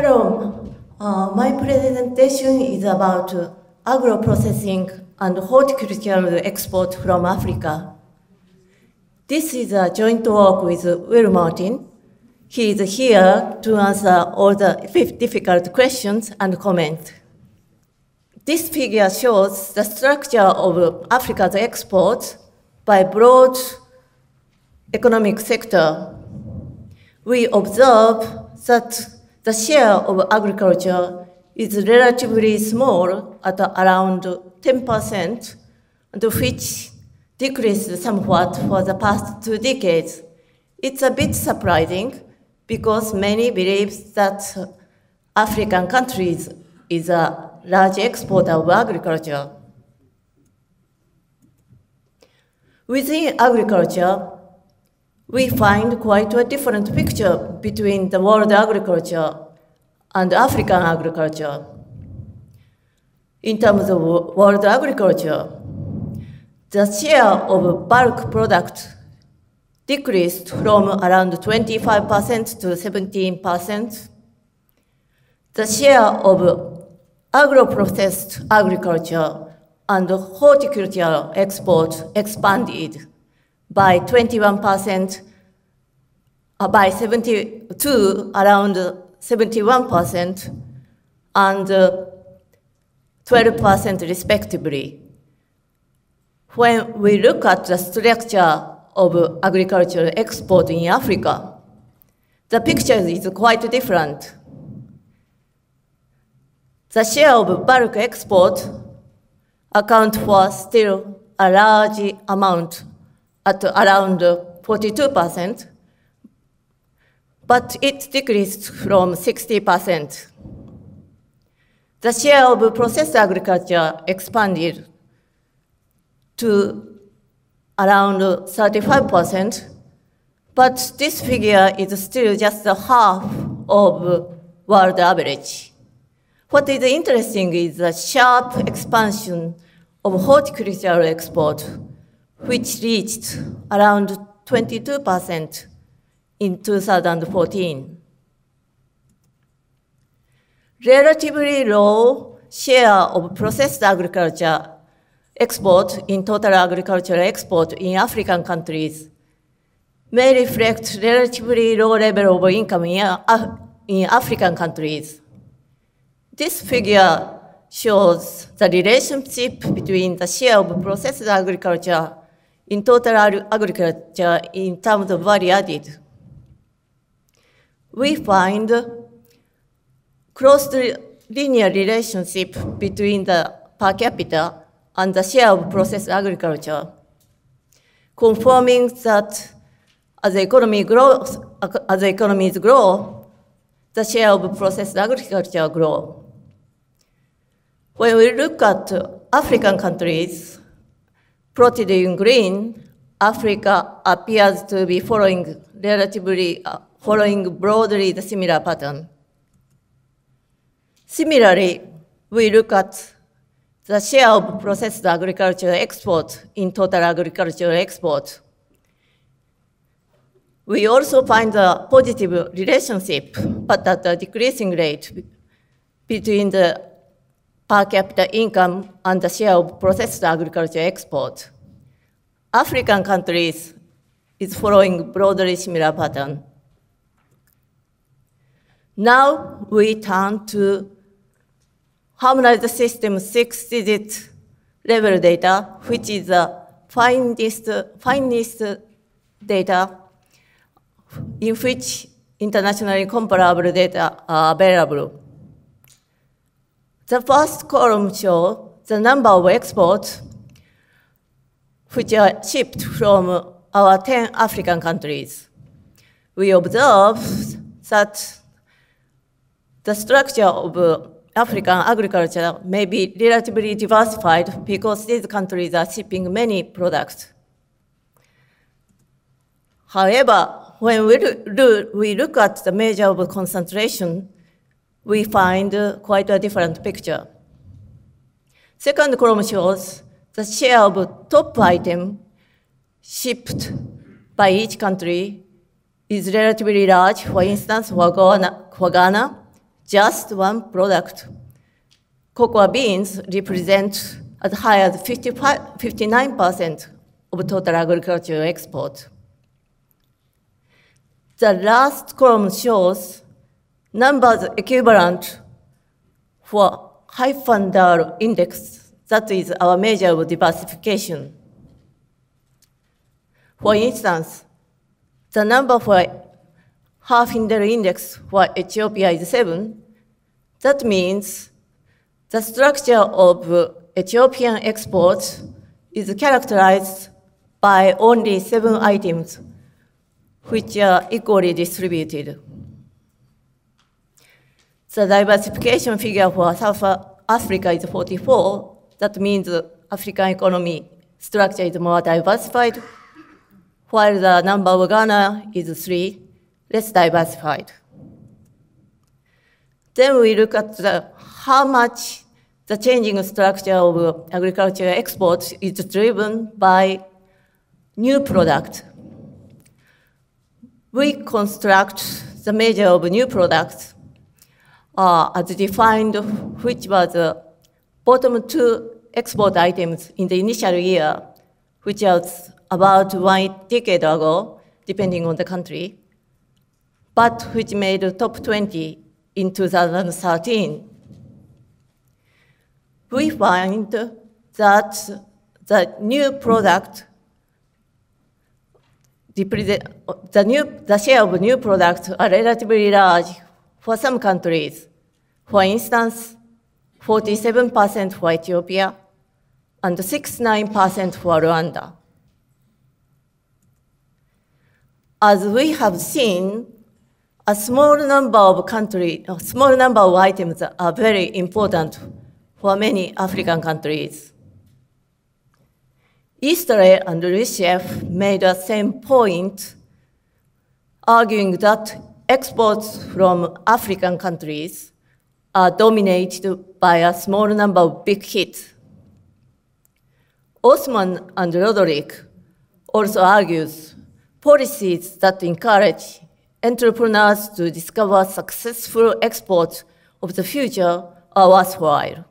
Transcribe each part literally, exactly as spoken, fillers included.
Hello, uh, my presentation is about uh, agro-processing and horticultural export from Africa. This is a joint work with Will Martin. He is here to answer all the difficult questions and comment. This figure shows the structure of Africa's exports by broad economic sector. We observe that the share of agriculture is relatively small at around ten percent, which decreased somewhat for the past two decades. It's a bit surprising because many believe that African countries is a large exporter of agriculture. Within agriculture, we find quite a different picture between the world agriculture and African agriculture. In terms of world agriculture, the share of bulk product decreased from around twenty-five percent to seventeen percent. The share of agro-processed agriculture and horticultural export expanded by twenty-one percent, uh, by seventy-two, around seventy-one percent, and uh, twelve percent respectively. When we look at the structure of agricultural export in Africa, the picture is quite different. The share of bulk export accounts for still a large amount at around forty-two percent, but it decreased from sixty percent. The share of processed agriculture expanded to around thirty-five percent, but this figure is still just half of world average. What is interesting is the sharp expansion of horticultural export, which reached around twenty-two percent in two thousand fourteen. Relatively low share of processed agriculture export in total agricultural export in African countries may reflect relatively low level of income in, uh, in African countries. This figure shows the relationship between the share of processed agriculture in total agriculture in terms of value added. We find close linear relationship between the per capita and the share of processed agriculture, confirming that as the economy grows, as the economies grow, the share of processed agriculture grows. When we look at African countries, plotted in green, Africa appears to be following relatively, uh, following broadly the similar pattern. Similarly, we look at the share of processed agricultural export in total agricultural export. We also find a positive relationship, but at a decreasing rate, between the per capita income and the share of processed agriculture export. African countries is following broadly similar pattern. Now we turn to harmonized system six-digit level data, which is the finest, finest data in which internationally comparable data are available. The first column shows the number of exports which are shipped from our ten African countries. We observe that the structure of African agriculture may be relatively diversified because these countries are shipping many products. However, when we, do, we look at the measure of concentration, we find uh, quite a different picture. Second column shows the share of top item shipped by each country is relatively large. For instance, for Ghana, for Ghana just one product. Cocoa beans represent as high as fifty-nine percent of total agricultural export. The last column shows numbers equivalent for Heifandel index, that is our measure of diversification. For instance, the number for Heifandel index for Ethiopia is seven. That means the structure of Ethiopian exports is characterized by only seven items, which are equally distributed. The diversification figure for South Africa is forty-four. That means the African economy structure is more diversified, while the number of Ghana is three, less diversified. Then we look at the, how much the changing structure of agricultural exports is driven by new product. We construct the measure of new products uh, as defined, which was the bottom two export items in the initial year, which was about one decade ago, depending on the country, but which made the top twenty in two thousand thirteen. We find that the new product, the, new, the share of new products are relatively large for some countries. For instance, forty-seven percent for Ethiopia and sixty-nine percent for Rwanda. As we have seen, a small number of countries, a small number of items are very important for many African countries. Easterley and Reshef made the same point, arguing that exports from African countries are dominated by a small number of big hits. Osman and Roderick also argues policies that encourage entrepreneurs to discover successful exports of the future are worthwhile.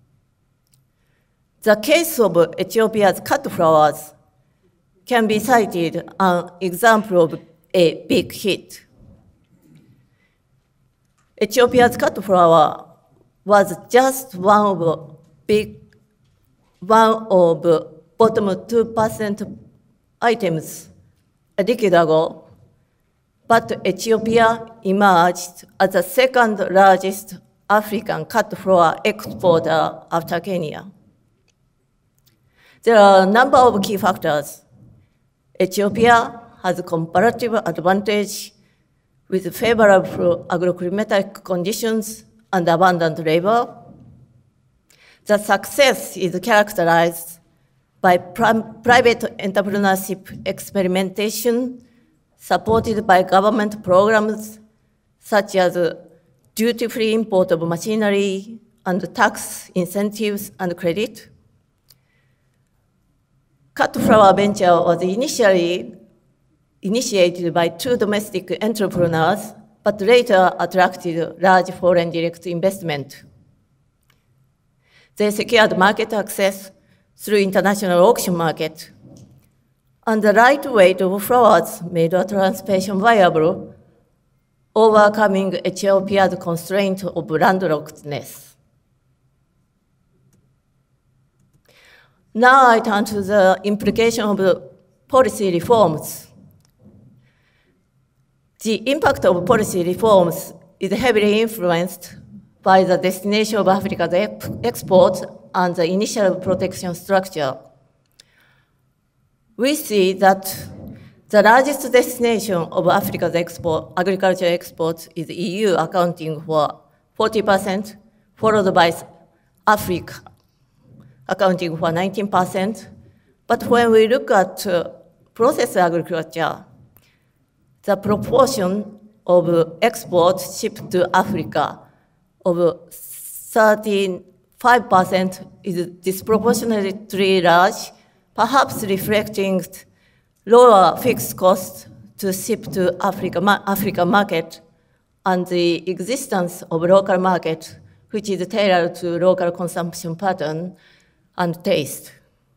The case of Ethiopia's cut flowers can be cited an example of a big hit. Ethiopia's cut flower was just one of big, one of bottom two percent items a decade ago, but Ethiopia emerged as the second largest African cut flower exporter after Kenya. There are a number of key factors. Ethiopia has a comparative advantage with favorable agroclimatic conditions and abundant labor. The success is characterized by private entrepreneurship experimentation supported by government programs such as duty-free import of machinery and tax incentives and credit. Cut flower venture was initially initiated by two domestic entrepreneurs, but later attracted large foreign direct investment. They secured market access through international auction market, and the right weight of flowers made a transportation viable, overcoming Ethiopia's constraint of landlockedness. Now I turn to the implication of the policy reforms. The impact of policy reforms is heavily influenced by the destination of Africa's exports and the initial protection structure. We see that the largest destination of Africa's export, agricultural exports is the E U, accounting for forty percent, followed by Africa, accounting for nineteen percent. But when we look at uh, processed agriculture, the proportion of exports shipped to Africa of thirty-five percent is disproportionately large, perhaps reflecting lower fixed costs to ship to Africa, Africa market and the existence of local market, which is tailored to local consumption pattern and taste.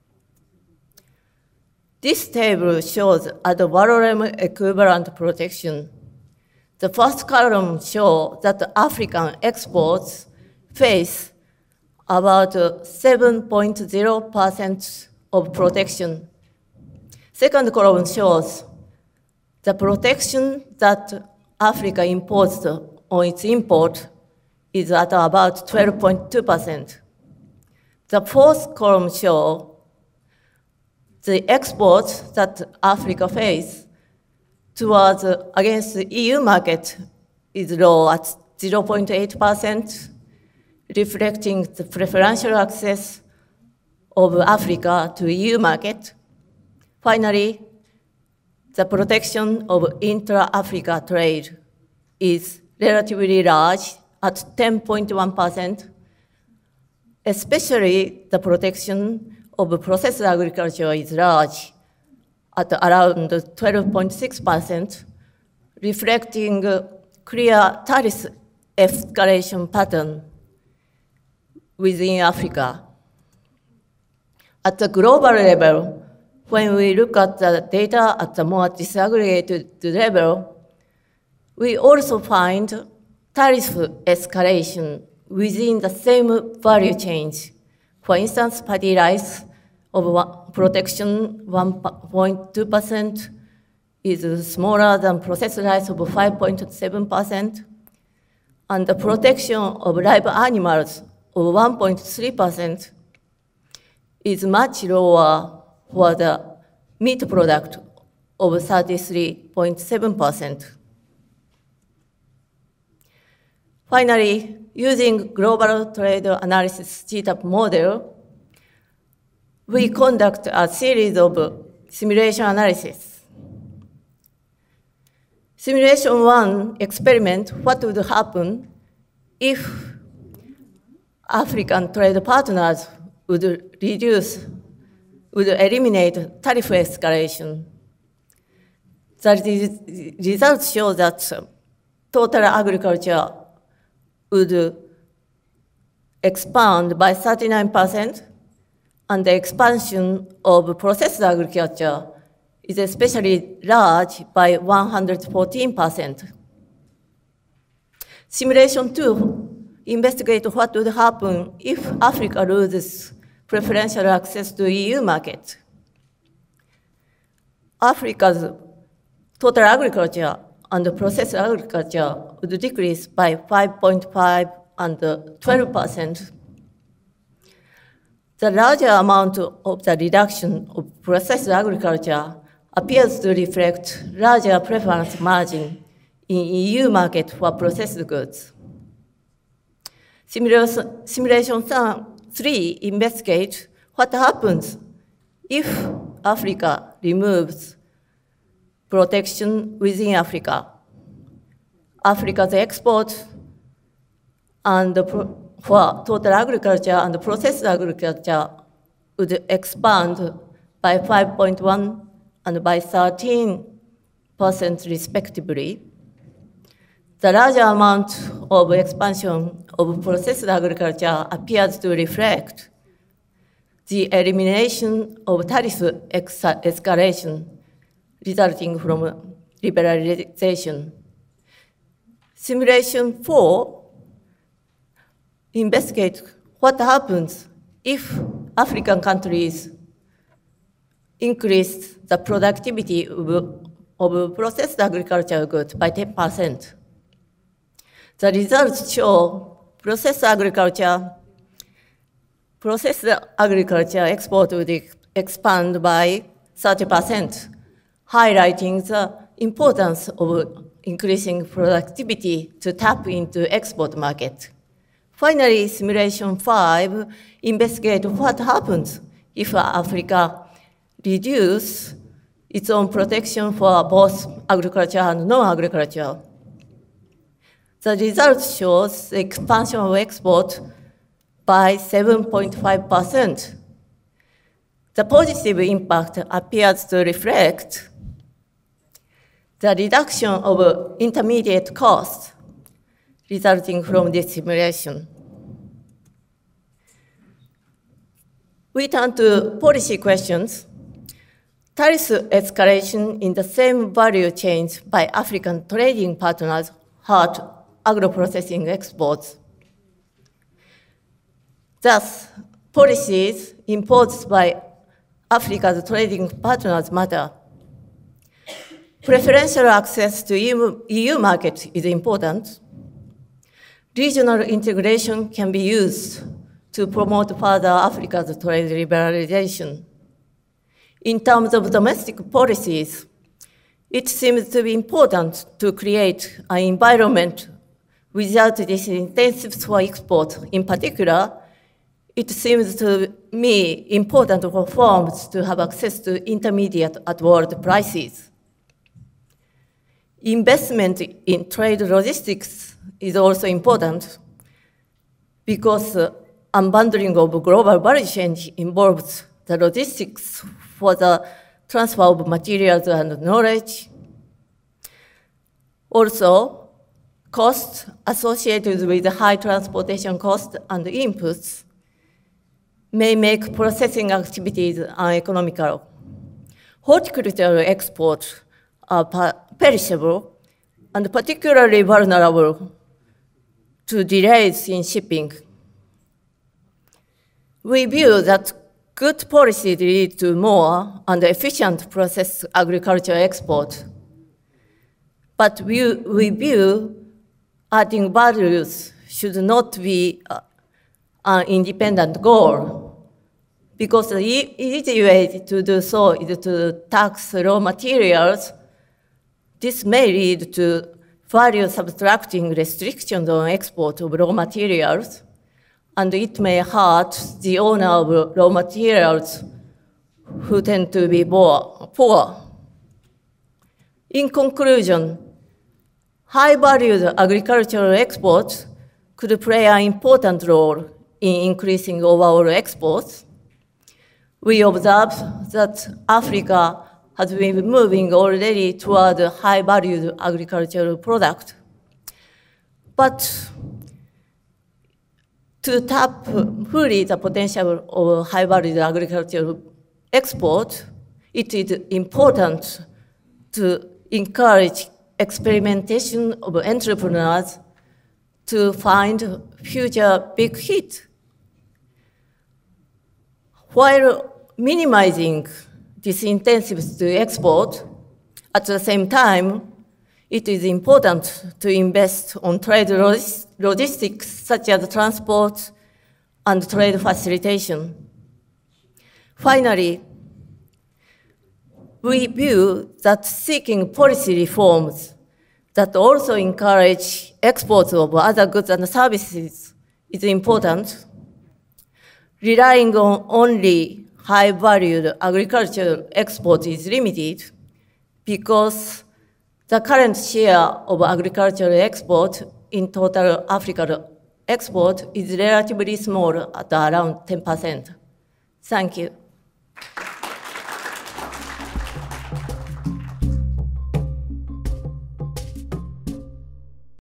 This table shows ad valorem equivalent protection. The first column shows that African exports face about seven point zero percent of protection. Second column shows the protection that Africa imposed on its import is at about twelve point two percent. The fourth column shows the exports that Africa faces towards uh, against the E U market is low at zero point eight percent, reflecting the preferential access of Africa to E U market. Finally, the protection of intra-Africa trade is relatively large at ten point one percent, especially the protection of processed agriculture is large at around twelve point six percent, reflecting a clear tariff escalation pattern within Africa. At the global level, when we look at the data at the more disaggregated level, we also find tariff escalation within the same value change. For instance, paddy rice of protection one point two percent is smaller than processed rice of five point seven percent, and the protection of live animals of one point three percent is much lower for the meat product of thirty-three point seven percent. Finally, using global trade analysis G TAP model, we conduct a series of simulation analysis. Simulation one experiment what would happen if African trade partners would reduce, would eliminate tariff escalation. The results show that total agriculture would expand by thirty-nine percent, and the expansion of processed agriculture is especially large by one hundred fourteen percent. Simulation two investigates what would happen if Africa loses preferential access to E U market. Africa's total agriculture and processed agriculture would decrease by five point five and twelve percent. The larger amount of the reduction of processed agriculture appears to reflect larger preference margin in E U market for processed goods. Simulation, simulation three investigates what happens if Africa removes protection within Africa. Africa's export and the pro for total agriculture and processed agriculture would expand by five point one and by thirteen percent respectively. The larger amount of expansion of processed agriculture appears to reflect the elimination of tariff escalation resulting from liberalization. Simulation four investigate what happens if African countries increase the productivity of, of processed agricultural goods by ten percent. The results show processed agriculture, processed agriculture export would expand by thirty percent, highlighting the importance of increasing productivity to tap into export market. Finally, simulation five investigates what happens if Africa reduces its own protection for both agriculture and non-agriculture. The result shows the expansion of export by seven point five percent. The positive impact appears to reflect the reduction of intermediate costs resulting from this simulation. We turn to policy questions. Tariff escalation in the same value chains by African trading partners hurt agro-processing exports. Thus, policies imposed by Africa's trading partners matter. Preferential access to E U market is important. Regional integration can be used to promote further Africa's trade liberalization. In terms of domestic policies, it seems to be important to create an environment without disincentives for export. In particular, it seems to me important for firms to have access to intermediate at world prices. Investment in trade logistics is also important because uh, unbundling of global value chain involves the logistics for the transfer of materials and knowledge. Also, costs associated with high transportation costs and inputs may make processing activities uneconomical. Horticultural exports are perishable and particularly vulnerable to delays in shipping. We view that good policies lead to more and efficient processed agricultural export. But we, we view adding values should not be uh, an independent goal, because the e easy way to do so is to tax raw materials. This may lead to value subtracting restrictions on export of raw materials, and it may hurt the owner of raw materials who tend to be poor. In conclusion, high-valued agricultural exports could play an important role in increasing overall exports. We observe that Africa has been moving already toward a high-valued agricultural product. But to tap fully the potential of high-valued agricultural export, it is important to encourage experimentation of entrepreneurs to find future big hits, while minimizing disincentives to export. At the same time, it is important to invest on trade logistics such as transport and trade facilitation. Finally, we view that seeking policy reforms that also encourage exports of other goods and services is important. Relying on only high-valued agricultural export is limited because the current share of agricultural export in total African export is relatively small at around ten percent. Thank you.